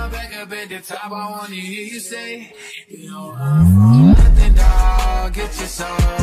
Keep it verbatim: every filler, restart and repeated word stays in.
back up at the top, I wanna hear you say, you don't run from nothing, dog. Get your soul.